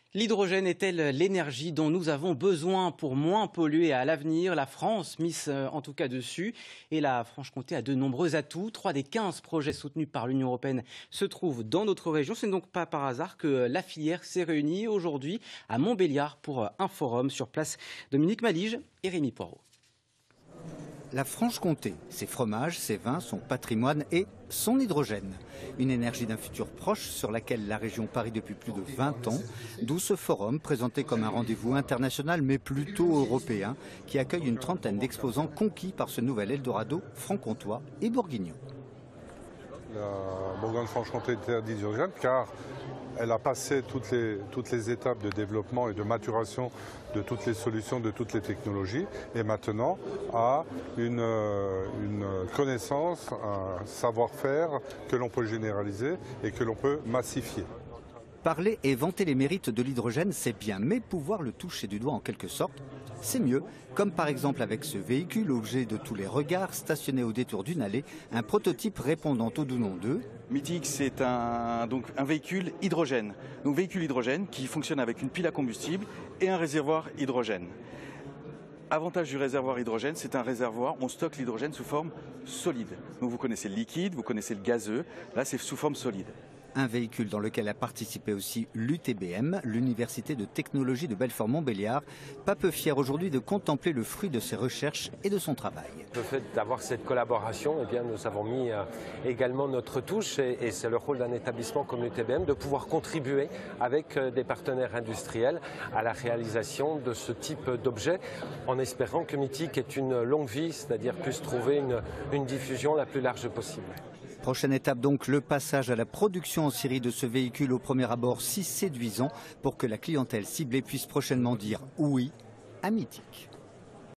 L'hydrogène est-elle l'énergie dont nous avons besoin pour moins polluer à l'avenir? La France mise en tout cas dessus et la Franche-Comté a de nombreux atouts. 3 des 15 projets soutenus par l'Union européenne se trouvent dans notre région. Ce n'est donc pas par hasard que la filière s'est réunie aujourd'hui à Montbéliard pour un forum. Sur place, Dominique Malige et Rémi Poirot. La Franche-Comté, ses fromages, ses vins, son patrimoine et son hydrogène. Une énergie d'un futur proche sur laquelle la région parie depuis plus de 20 ans, d'où ce forum présenté comme un rendez-vous international mais plutôt européen qui accueille une trentaine d'exposants conquis par ce nouvel Eldorado franc-comtois et bourguignon. La Bourgogne-Franche-Comté est terre d'hydrogène car elle a passé toutes les étapes de développement et de maturation de toutes les solutions, de toutes les technologies, et maintenant a une connaissance, un savoir-faire que l'on peut généraliser et que l'on peut massifier. Parler et vanter les mérites de l'hydrogène, c'est bien, mais pouvoir le toucher du doigt en quelque sorte, c'est mieux. Comme par exemple avec ce véhicule, objet de tous les regards, stationné au détour d'une allée, un prototype répondant au doux nom de... Mythic, c'est un véhicule hydrogène. Donc véhicule hydrogène qui fonctionne avec une pile à combustible et un réservoir hydrogène. Avantage du réservoir hydrogène, c'est un réservoir, on stocke l'hydrogène sous forme solide. Donc vous connaissez le liquide, vous connaissez le gazeux, là c'est sous forme solide. Un véhicule dans lequel a participé aussi l'UTBM, l'Université de technologie de Belfort-Montbéliard, pas peu fier aujourd'hui de contempler le fruit de ses recherches et de son travail. Le fait d'avoir cette collaboration, eh bien, nous avons mis également notre touche et c'est le rôle d'un établissement comme l'UTBM de pouvoir contribuer avec des partenaires industriels à la réalisation de ce type d'objet en espérant que Mythic ait une longue vie, c'est-à-dire puisse trouver une diffusion la plus large possible. Prochaine étape donc, le passage à la production en série de ce véhicule au premier abord si séduisant pour que la clientèle ciblée puisse prochainement dire oui à Mythic.